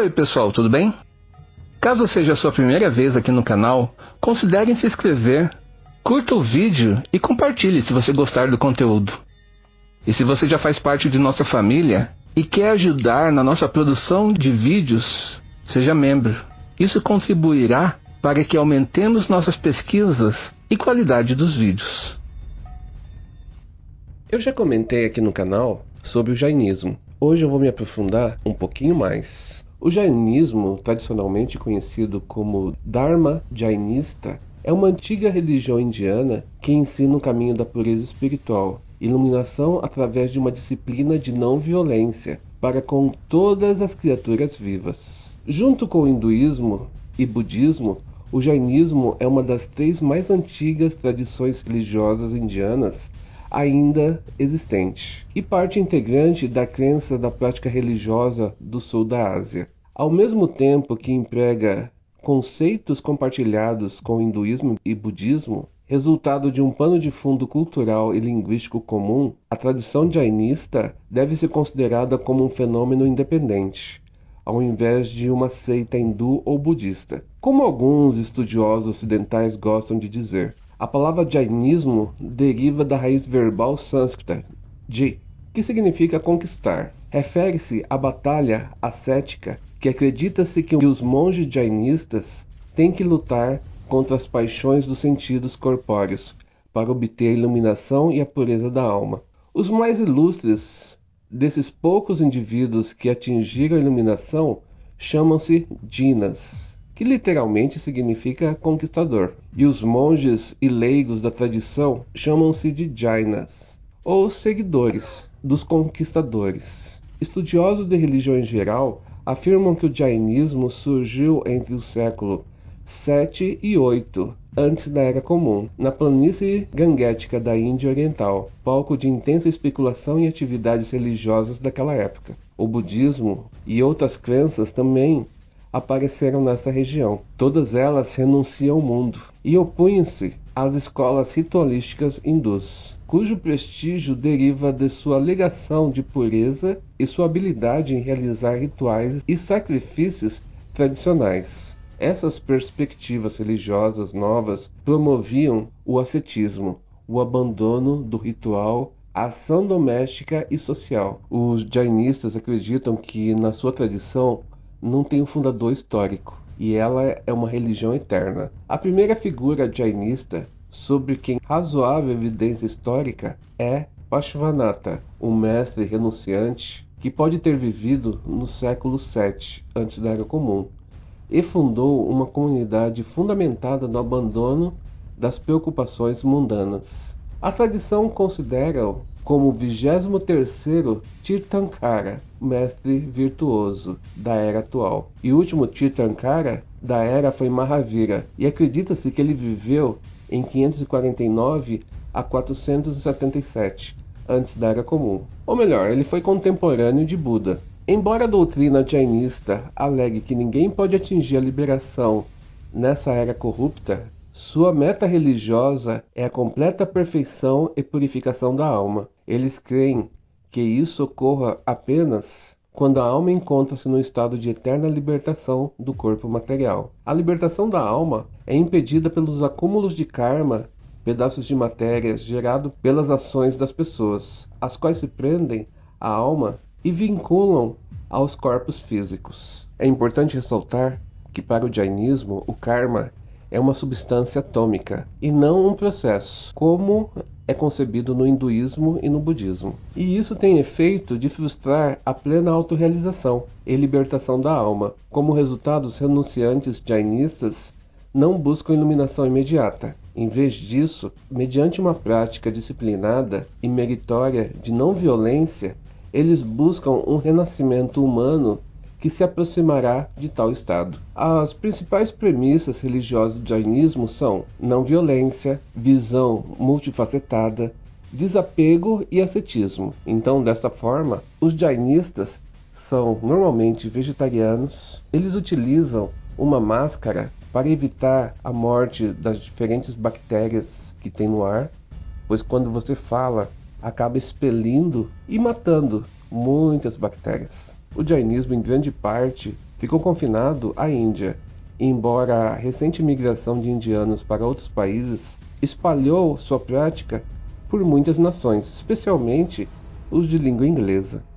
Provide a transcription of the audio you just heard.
Oi pessoal, tudo bem? Caso seja a sua primeira vez aqui no canal, considere se inscrever, curta o vídeo e compartilhe se você gostar do conteúdo. E se você já faz parte de nossa família e quer ajudar na nossa produção de vídeos, seja membro. Isso contribuirá para que aumentemos nossas pesquisas e qualidade dos vídeos. Eu já comentei aqui no canal sobre o jainismo. Hoje eu vou me aprofundar um pouquinho mais. O jainismo, tradicionalmente conhecido como Dharma jainista, é uma antiga religião indiana que ensina o caminho da pureza espiritual, iluminação através de uma disciplina de não violência para com todas as criaturas vivas. Junto com o hinduísmo e budismo, o jainismo é uma das 3 mais antigas tradições religiosas indianas ainda existente e parte integrante da crença da prática religiosa do sul da Ásia. Ao mesmo tempo que emprega conceitos compartilhados com o hinduísmo e budismo, resultado de um pano de fundo cultural e linguístico comum, a tradição jainista deve ser considerada como um fenômeno independente, ao invés de uma seita hindu ou budista. Como alguns estudiosos ocidentais gostam de dizer, a palavra jainismo deriva da raiz verbal sânscrita ji, que significa conquistar. Refere-se à batalha ascética, que acredita-se que os monges jainistas têm que lutar contra as paixões dos sentidos corpóreos para obter a iluminação e a pureza da alma. Os mais ilustres desses poucos indivíduos que atingiram a iluminação chamam-se jinas, que literalmente significa conquistador, e os monges e leigos da tradição chamam-se de jainas, ou seguidores dos conquistadores. Estudiosos de religião em geral afirmam que o jainismo surgiu entre o século 7 e 8 antes da Era Comum, na planície ganguética da Índia Oriental, palco de intensa especulação e atividades religiosas daquela época. O budismo e outras crenças também apareceram nessa região. Todas elas renunciam ao mundo e opõem-se às escolas ritualísticas hindus, cujo prestígio deriva de sua alegação de pureza e sua habilidade em realizar rituais e sacrifícios tradicionais. Essas perspectivas religiosas novas promoviam o ascetismo, o abandono do ritual, a ação doméstica e social. Os jainistas acreditam que na sua tradição não tem um fundador histórico, e ela é uma religião eterna. A primeira figura jainista sobre quem razoável evidência histórica é Parshvanatha, um mestre renunciante que pode ter vivido no século 7 antes da Era Comum, e fundou uma comunidade fundamentada no abandono das preocupações mundanas. A tradição considera-o como o 23º Tirthankara, mestre virtuoso da era atual. E o último Tirthankara da era foi Mahavira, e acredita-se que ele viveu em 549 a 477 antes da Era Comum. Ou melhor, ele foi contemporâneo de Buda. Embora a doutrina jainista alegue que ninguém pode atingir a liberação nessa era corrupta, sua meta religiosa é a completa perfeição e purificação da alma. Eles creem que isso ocorra apenas quando a alma encontra-se no estado de eterna libertação do corpo material. A libertação da alma é impedida pelos acúmulos de karma, pedaços de matéria gerados pelas ações das pessoas, as quais se prendem à alma e vinculam aos corpos físicos. É importante ressaltar que para o jainismo o karma é uma substância atômica e não um processo, como é concebido no hinduísmo e no budismo. E isso tem efeito de frustrar a plena autorrealização e libertação da alma. Como resultado, os renunciantes jainistas não buscam iluminação imediata. Em vez disso, mediante uma prática disciplinada e meritória de não violência, eles buscam um renascimento humano que se aproximará de tal estado. As principais premissas religiosas do jainismo são não violência, visão multifacetada, desapego e ascetismo. Então, desta forma, os jainistas são normalmente vegetarianos. Eles utilizam uma máscara para evitar a morte das diferentes bactérias que tem no ar, pois quando você fala, acaba expelindo e matando muitas bactérias. O jainismo, em grande parte, ficou confinado à Índia, embora a recente migração de indianos para outros países espalhou sua prática por muitas nações, especialmente os de língua inglesa.